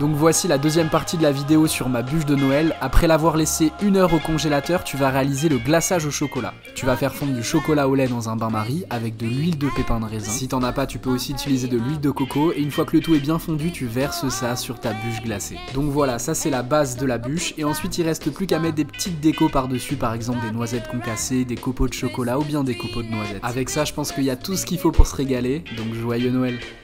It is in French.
Donc voici la deuxième partie de la vidéo sur ma bûche de Noël. Après l'avoir laissé 1 heure au congélateur, tu vas réaliser le glaçage au chocolat. Tu vas faire fondre du chocolat au lait dans un bain-marie avec de l'huile de pépins de raisin. Si t'en as pas, tu peux aussi utiliser de l'huile de coco. Et une fois que le tout est bien fondu, tu verses ça sur ta bûche glacée. Donc voilà, ça c'est la base de la bûche. Et ensuite il reste plus qu'à mettre des petites décos par-dessus, par exemple des noisettes concassées, des copeaux de chocolat ou bien des copeaux de noisettes. Avec ça, je pense qu'il y a tout ce qu'il faut pour se régaler. Donc joyeux Noël!